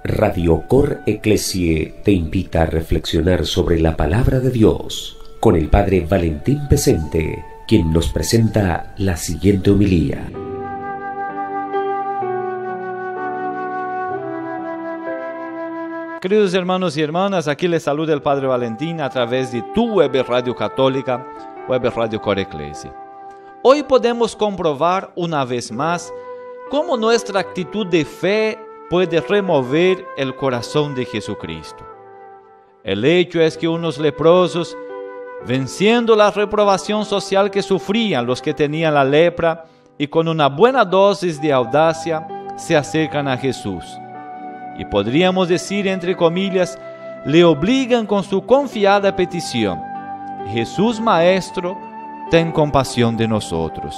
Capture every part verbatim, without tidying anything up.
Radio Cor Ecclesiae te invita a reflexionar sobre la palabra de Dios con el Padre Valentín Pesente, quien nos presenta la siguiente homilía. Queridos hermanos y hermanas, aquí les saluda el Padre Valentín a través de tu web radio católica, web Radio Cor Ecclesiae. Hoy podemos comprobar una vez más cómo nuestra actitud de fe puede remover el corazón de Jesucristo. El hecho es que unos leprosos, venciendo la reprobación social que sufrían los que tenían la lepra y con una buena dosis de audacia, se acercan a Jesús. Y podríamos decir, entre comillas, le obligan con su confiada petición: Jesús Maestro, ten compasión de nosotros.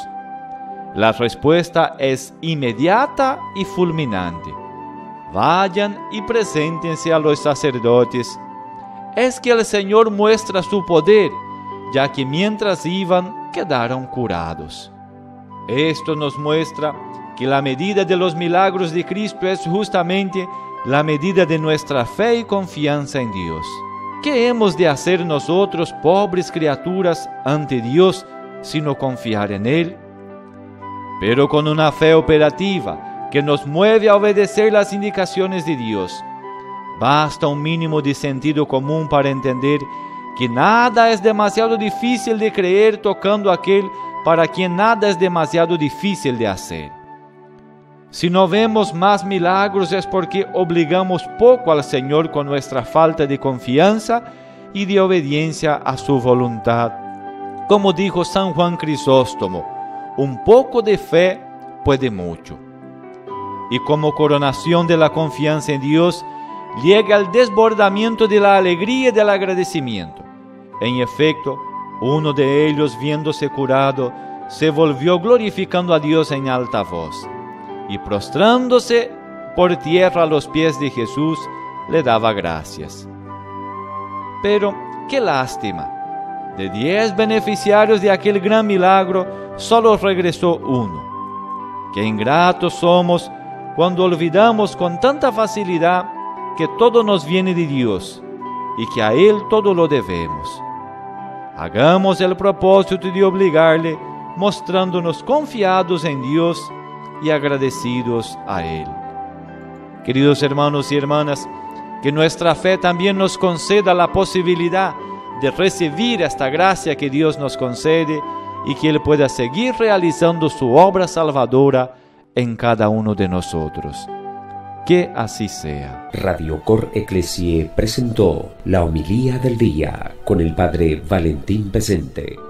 La respuesta es inmediata y fulminante: vayan y preséntense a los sacerdotes. Es que el Señor muestra su poder, ya que mientras iban quedaron curados. Esto nos muestra que la medida de los milagros de Cristo es justamente la medida de nuestra fe y confianza en Dios. ¿Qué hemos de hacer nosotros, pobres criaturas, ante Dios, sino confiar en Él? Pero con una fe operativa que nos mueve a obedecer las indicaciones de Dios. Basta un mínimo de sentido común para entender que nada es demasiado difícil de creer tocando aquel para quien nada es demasiado difícil de hacer. Si no vemos más milagros es porque obligamos poco al Señor con nuestra falta de confianza y de obediencia a su voluntad. Como dijo San Juan Crisóstomo, un poco de fe puede mucho. Y como coronación de la confianza en Dios, llega el desbordamiento de la alegría y del agradecimiento. En efecto, uno de ellos, viéndose curado, se volvió glorificando a Dios en alta voz. Y prostrándose por tierra a los pies de Jesús, le daba gracias. Pero, qué lástima, de diez beneficiarios de aquel gran milagro, solo regresó uno. Qué ingratos somos cuando olvidamos con tanta facilidad que todo nos viene de Dios y que a Él todo lo debemos. Hagamos el propósito de obligarle, mostrándonos confiados en Dios y agradecidos a Él. Queridos hermanos y hermanas, que nuestra fe también nos conceda la posibilidad de recibir esta gracia que Dios nos concede y que Él pueda seguir realizando su obra salvadora en cada uno de nosotros. Que así sea. Radio Cor Ecclesiae presentó la homilía del día con el Padre Valentín Pesente.